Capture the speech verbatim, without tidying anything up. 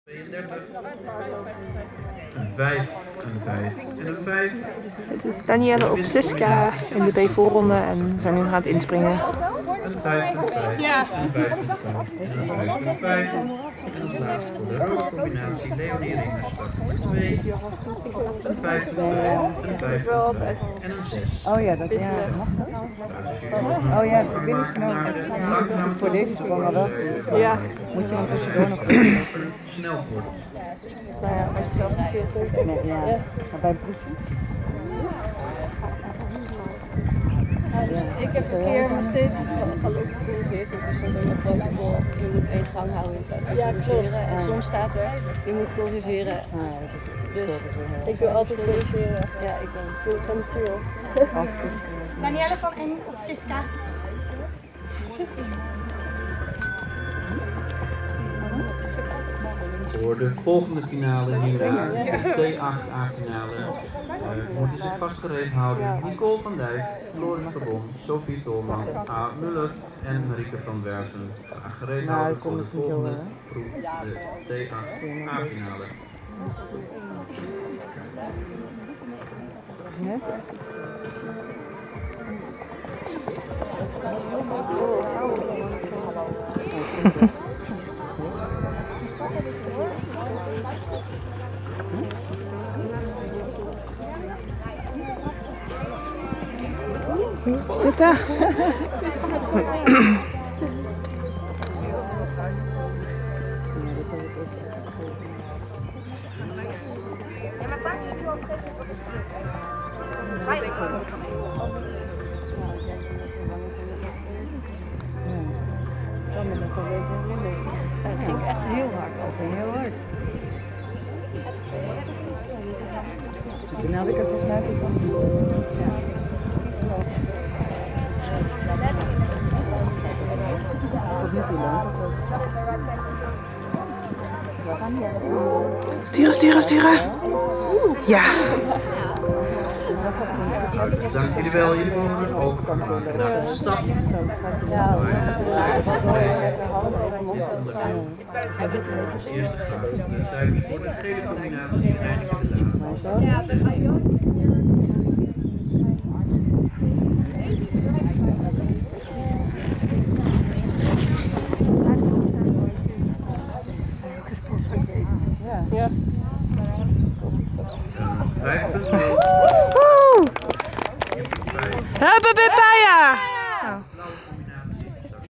tweeëndertig. Een vijf, een vijf en een vijf. Het is Danielle op Siska in de B-voorronde en we zijn nu aan het inspringen. Een vijf, een vijf, ja. een vijf, een vijf, een vijf, een vijf. En als laatste voor de rode combinatie Leonie Ringers start nummer twee. Een vijf, een vijf, een vijf, een vijf en een zes. Oh ja, dat ja. Oh ja, dat wil ik nou. Voor deze sprong al wel. Ja. Moet je dan tussendoor nog snel worden. Nou ja, het is wel veel goed. Nee, ja. Maar bij een proefje? Ja, dus ik heb een keer maar steeds gelukkig gecorrigeerd. Het is zo'n hele grote bol. Je moet één gang houden in plaats van corrigeren. En soms staat er, je moet corrigeren. Dus ik wil altijd corrigeren. Ja, ik ben het van de vuur. Danielle van en op Siska. Voor de volgende finale hierna, de T acht A-finale, uh, moeten zich vastgereed houden Nicole van Dijk, Floris Verbon, Sophie Tolman, A. Muller en Marieke van Werven. Graag gereed houden voor de volgende proef, de T acht A-finale. Zitten. Het ging echt heel hard over, heel hard. Toen had ik het volgens mij van. Ja. Sturen, sturen, sturen. Ja. Dank jullie wel, jullie mogen overgaan naar de stap. Eerste graad. De cijfers voor de gele combinatie eindigen de laatste.